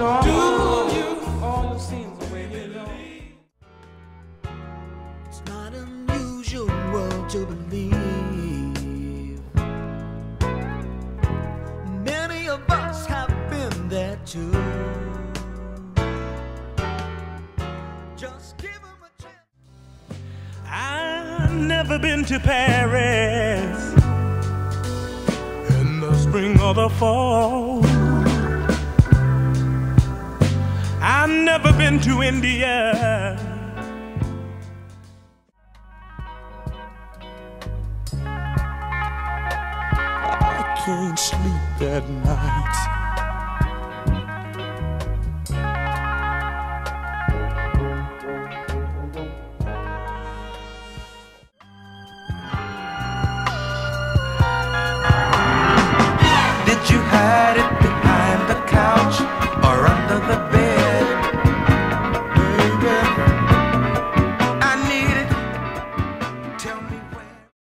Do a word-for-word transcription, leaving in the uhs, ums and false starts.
show you all the scenes the way they go. It's not unusual to believe. Many of us have been there too. Just give them a chance. I've never been to Paris in the spring or the fall. I've never been to India. I can't sleep at night.